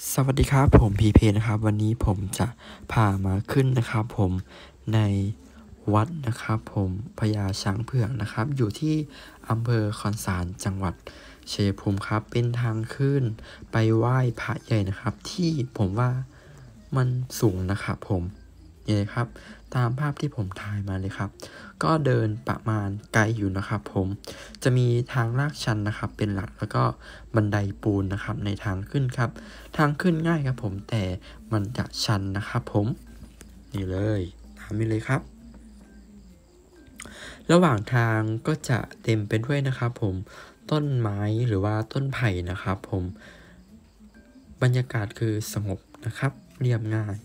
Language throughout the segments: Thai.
สวัสดีครับผมพีเพนะครับวันนี้ผมจะพามาขึ้นนะครับผมในวัดนะครับผมพญาช้างเผือกนะครับอยู่ที่อำเภอคอนสารจังหวัดชัยภูมิครับเป็นทางขึ้นไปไหว้พระใหญ่นะครับที่ผมว่ามันสูงนะครับผมนี่เลยครับตามภาพที่ผมถ่ายมาเลยครับก็เดินประมาณไกลอยู่นะครับผมจะมีทางลาดชันนะครับเป็นหลักแล้วก็บันไดปูนนะครับในทางขึ้นครับทางขึ้นง่ายครับผมแต่มันจะชันนะครับผมนี่เลยตามนี้เลยครับระหว่างทางก็จะเต็มไปด้วยนะครับผมต้นไม้หรือว่าต้นไผ่นะครับผมบรรยากาศคือสงบนะครับเรียบง่าย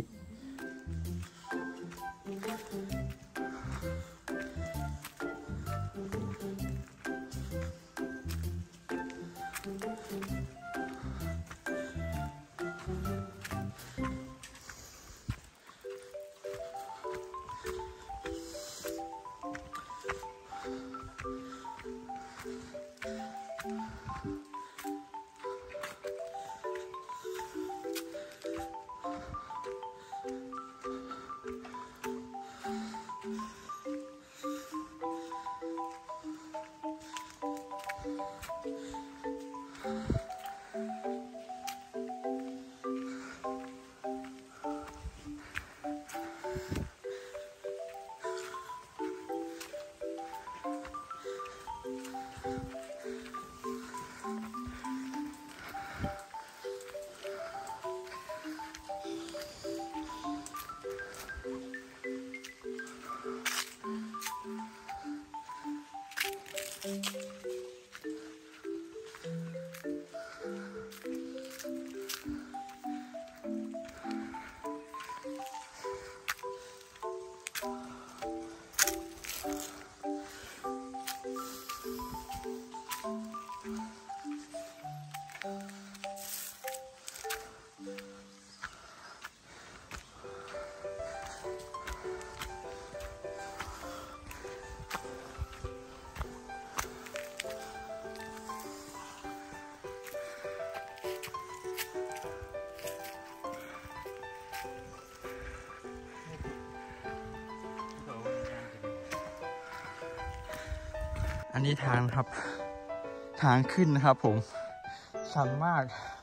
อันนี้ทางครับทางขึ้นนะครับผมชันมาก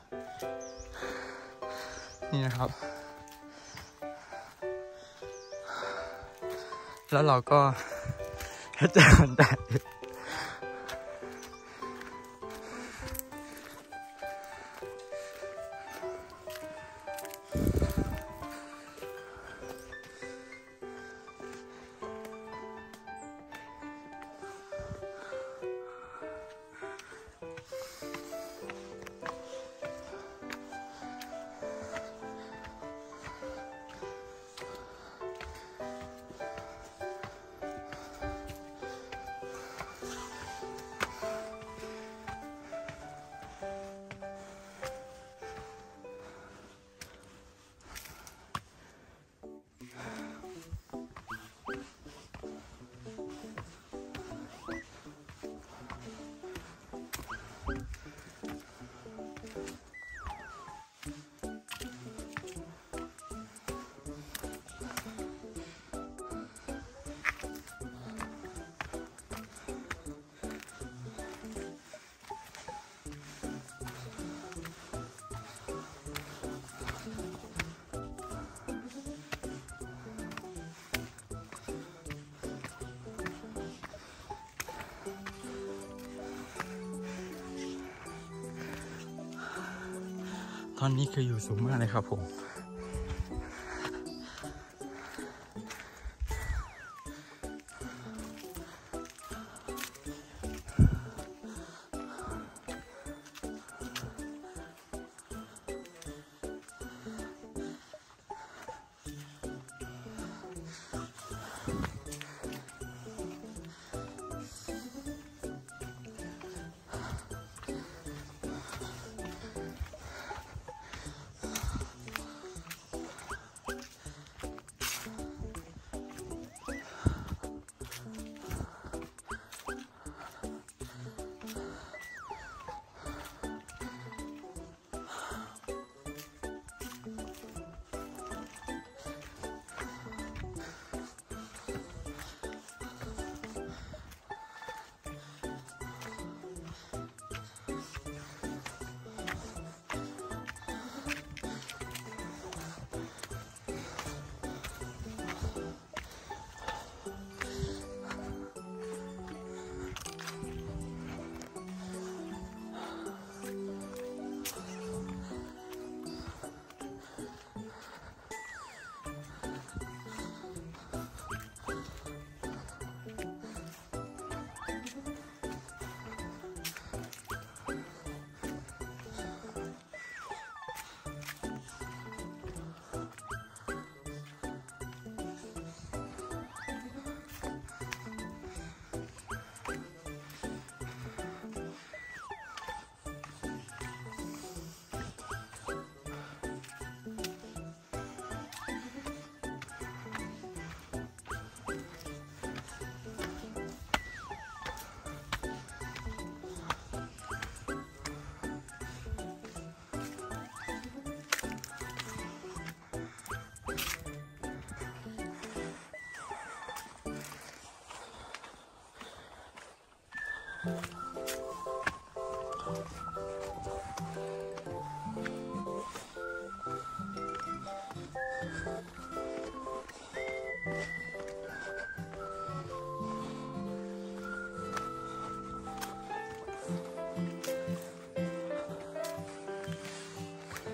นี่นะครับแล้วเราก็เจอคนแดดตอนนี้คืออยู่สูงมากเลยครับผม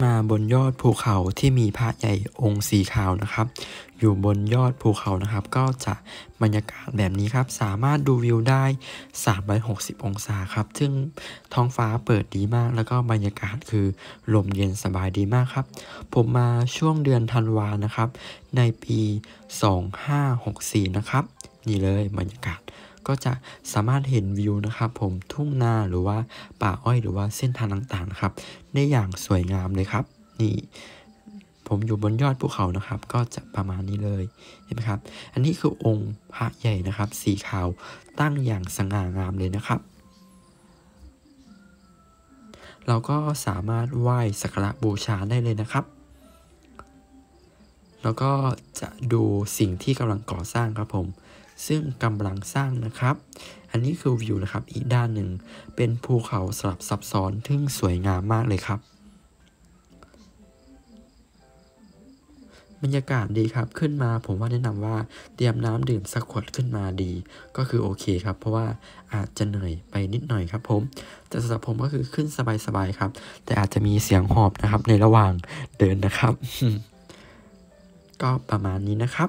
มาบนยอดภูเขาที่มีพระใหญ่องค์สีขาวนะครับอยู่บนยอดภูเขานะครับก็จะบรรยากาศแบบนี้ครับสามารถดูวิวได้360องศาครับซึ่งท้องฟ้าเปิดดีมากแล้วก็บรรยากาศคือลมเย็นสบายดีมากครับผมมาช่วงเดือนธันวานะครับในปี2564นะครับนี่เลยบรรยากาศก็จะสามารถเห็นวิวนะครับผมทุ่งนาหรือว่าป่าอ้อยหรือว่าเส้นทางต่างๆนะครับได้อย่างสวยงามเลยครับนี่ผมอยู่บนยอดภูเขานะครับก็จะประมาณนี้เลยเห็นไหมครับอันนี้คือองค์พระใหญ่นะครับสีขาวตั้งอย่างสง่างามเลยนะครับเราก็สามารถไหว้สักการะบูชาได้เลยนะครับแล้วก็จะดูสิ่งที่กำลังก่อสร้างครับผมซึ่งกำลังสร้างนะครับอันนี้คือวิวนะครับอีกด้านหนึ่งเป็นภูเขาสลับซับซ้อนซึ่งสวยงามมากเลยครับบรรยากาศดีครับขึ้นมาผมว่าแนะนำว่าเตรียมน้ำดื่มสักขวดขึ้นมาดีก็คือโอเคครับเพราะว่าอาจจะเหนื่อยไปนิดหน่อยครับผมแต่สำหรับผมก็คือขึ้นสบายๆครับแต่อาจจะมีเสียงหอบนะครับในระหว่างเดินนะครับ ก็ประมาณนี้นะครับ